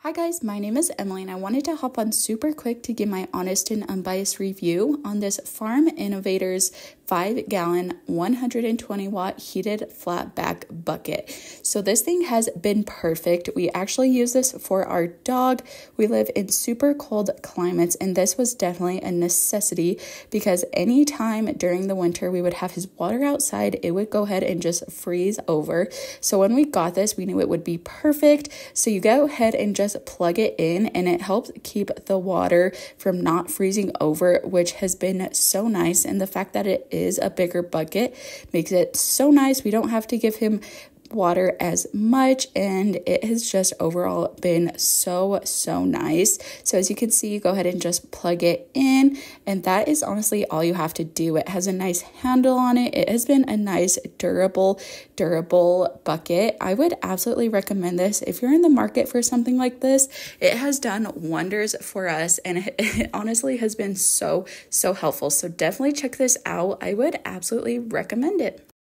Hi guys, my name is Emily and I wanted to hop on super quick to give my honest and unbiased review on this Farm Innovators 5-gallon 120-watt heated flat back bucket. So this thing has been perfect. We actually use this for our dog. We live in super cold climates and this was definitely a necessity because anytime during the winter we would have his water outside, it would go ahead and just freeze over. So when we got this, we knew it would be perfect. So you go ahead and just plug it in and it helps keep the water from not freezing over, which has been so nice. And the fact that it is a bigger bucket makes it so nice. We don't have to give him water as much and it has just overall been so nice. So as you can see, you go ahead and just plug it in and that is honestly all you have to do. It has a nice handle on it. It has been a nice durable bucket. I would absolutely recommend this if you're in the market for something like this. It has done wonders for us and it honestly has been so helpful. So definitely check this out. I would absolutely recommend it.